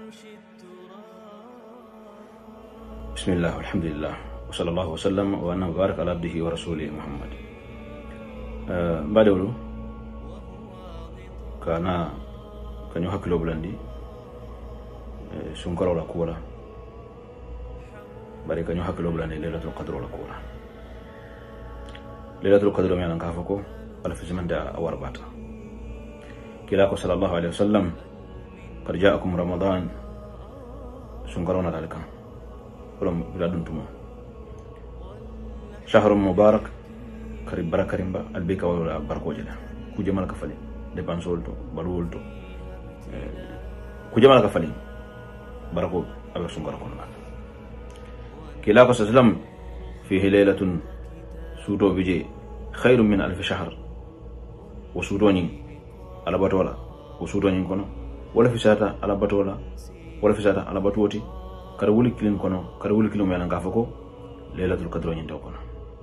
بسم الله والحمد لله وصلى الله وسلم وأنه بارك على عبده ورسوله محمد. بعدولو كان يحكي بلندي سنكر ولا كولا bari kanyo hakilo bulane lailatul qadr wala kula lailatul qadr mi anan kafako wala fi zaman da awar bata kila ko sallallahu alaihi wasallam qad ja'akum ramadan sunkarona dalika wala biladun tuma shahrun mubarak karib barakarimba albika wala barako jeda ku jamal ka fali depensol to balwol to ku jamal ka fali barako abe sunkara kono كلا قصص لم فيه ليلة سودو بيجي خير من 1000 شهر وسودوني على بطولة وسودوني كنو ولا في ساعة على بطولة ولا في ساعة على بطوتي كرولي كلين كنو كرولي كلين ميلان كافكو ليلة القدر ينتو كنو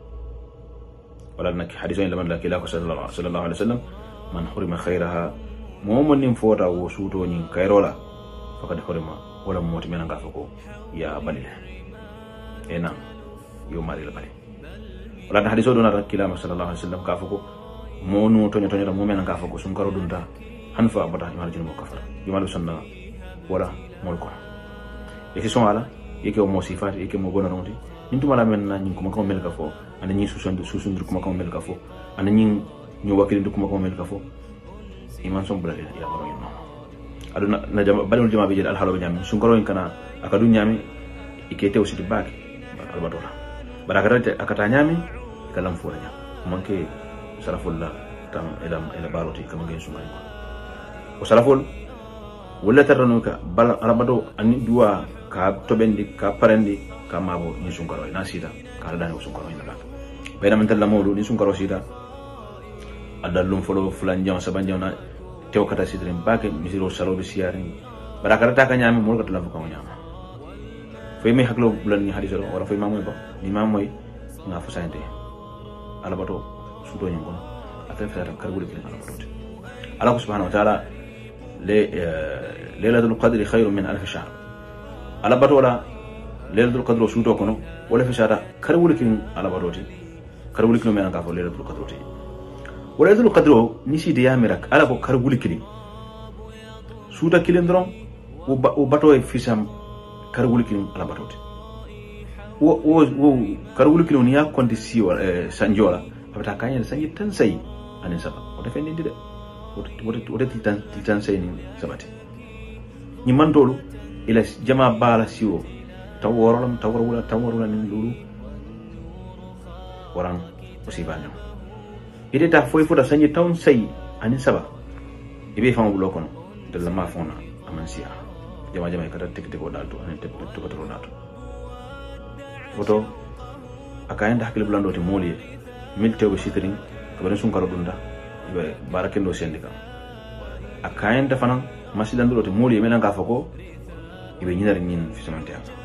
ولكن حديثين لمن لا كلا قصص صلى الله عليه وسلم من حرم خيرها مومن فوتا وسودوني كيرولا فقد حرم ولا موت ميلان كافكو يا بليل ena yo mari la bari wala na hadiso dona kila sallallahu alaihi wasallam kafako monu tonyo tonyo mo men kafako sun karo dunta hanfa bata mar jinu kafara yumal sunna wala mol ko e son ala yake mo sifat yake mo gona ronti nintu mala men na nyin kuma ko mel kafo ana nyin susun kuma ko mel kafo ana nyin ñu wakil kuma ko mel kafo iman son bulale ya baro no aduna na jama balul jama bi jël al halo nyami sun karo kana akadu nyami ikete usiti baki albatola barakarate akata nyami kalam fura nya manke salafulla tam ila baroti kam ngeen sumay ko salaful wala taranuka bal arabado ani duwa ka tobendi ka parendi ka mabo ni sunkaro na sida ka dani sunkaro ina bayna man tallamodu ni sunkaro sida adallum folo fulan jaw sabanjaw na tew kata sidren bake misiro salo bi siyarin barakarata ka nyami mo ko talafu ko nyama fay mi haklo bulan ni hadith wala fay mamoy ba ni mamoy nga fa sante ala bato sudo nyon kono atel fa karbul ki ala bato Allah subhanahu wa ta'ala lailatul qadri khairun min 1000 shahr ala bato la lailatul qadri sudo kono wala fi shara karbul ki ala bato karbul ki men ka fa lailatul qadri wala lailatul qadri ni si de yamirak ala ko karbul ki suda kilendron o bato e fisam karwul kilim ala batote wo karwul kilim ni ya konti siwa sanjola abata kanya sanji tan sai anin saba wata fendi de wata titan sai ni sabati ni mandolu ila jama bala siwo tawarula ni lulu waran usibano ide ta foi fuda sanji tan sai anin saba ibe famu blokono de la mafona amansia jama kata tikiti ko dalto ane to ko dalto woto akaenda hakile bulando te moli milte ko sitrin ko ben sun karo dunda ibe barakendo sendika akaenda fanan masidan do te moli mena ga fako ibe nyinar nyin fi samante aka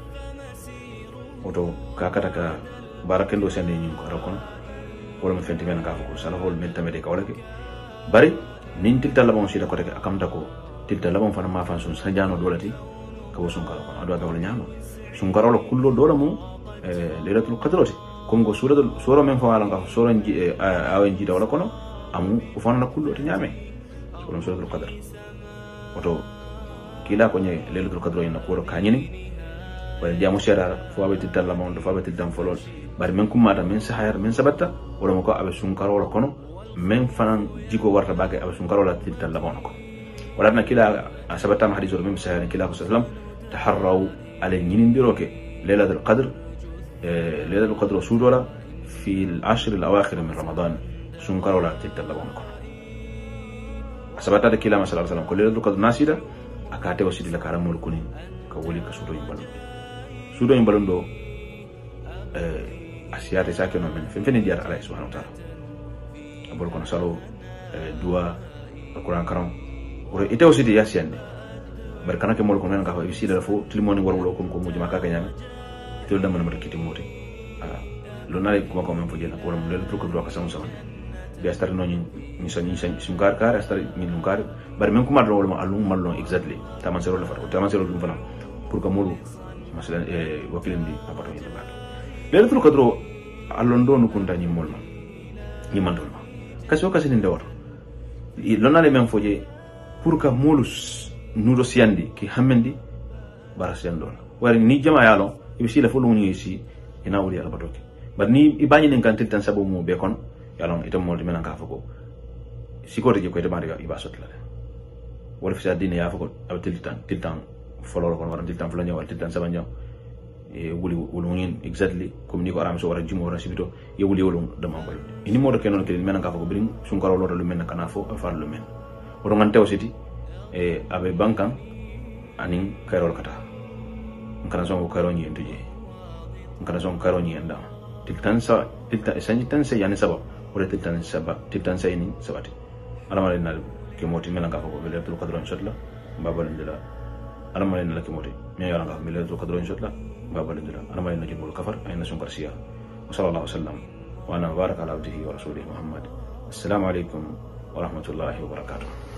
woto ka kata ka barakendo sende nyin ko rakon wala mo fenti mena ga fako sala hol mel tamede ka wala ke bari nin tilta labon sida ko te akam dako tilta labon fana ma fan sun sanjano dolati ko sun kala ko ado wala nyama sun kala kullo dola mu lailatul qadrati kongo sura men fa wala nga sura nji awen ji dawla kono amu ko fana kullo ti nyame suratul qadr oto kila ko nye lailatul qadr ina ko kanyini wala jamu shara fo abe tilta labon do fa abe tilta folol bari men kumata men sahayar men sabatta wala mo ko abe sun kala kono men fana jiko warta bage abe sun kala tilta labon ko ولكن كلا أثبت مع حديث النبي صلى الله عليه وسلم تحروا على النين دروك ليلة القدر سودولا في العشر الأواخر من رمضان سنكر ولا تتلبونكم أثبت هذا كلا صلى الله عليه وسلم كل ليلة القدر ناسيدا أكاتب وسيد لك على ملكوني كولي كسودو ينبلون دو أسيات ساكن من فين ديار عليه سبحانه وتعالى أقول لكم سالو دوا القرآن الكريم ore ite aussi di yasiande barkana ke mol ko men ka fa isi da fo tilimoni warwolo ko mo jima ka nyame to da man markiti moti lo nare ko men fo jena ko mo le to ko do ka sam sam be astar no ni sim gar kar astar ni lum kar bar men kuma do wala alum mallo exactly taman sero la faro taman sero dum fana pour que molu masalan wakilin di apato ni ba lelatul qadro allon do no kunta ni molma ni mandol ma kasi o kasi ni ndawto lonna le men foje pour que molu nudo siandi ki hamendi bara siandon wari ni jama yalo ibisi la fulu ni si ina wuri ala batoke bar ni ibani nen kan tiltan sabo mo be kon yalon itam mo dimena ka fako sikote je ko itam riga iba sotla wala fi sadine ya fako ab tiltan folol kon waran tiltan fula ñewal tiltan saba ñew wuli wulungin exactly comme ni ko aram so wara jumo wara sibito ye wuli wulung dama ko ini mo do kenon ke men ka fako birin sun ko lolo lu men kana fo afar lu men wodo man tew siti abe bankan anin kayrol kata kana so ko kayro ñi entuje kana so kayro ñi enda tiltan sanyi tan sa yani sabab wala tiltan sa ini sabati alama len na ke moti men ka fako bele tul qadron shotla babal ndila alama len la ke moti me yara nga bele tul qadron shotla babal ndila alama len jibul kafar ayna sun karsiya wa sallallahu wasallam wa ana baraka ala abdihi wa rasulihi muhammad assalamu alaikum wa rahmatullahi wa barakatuh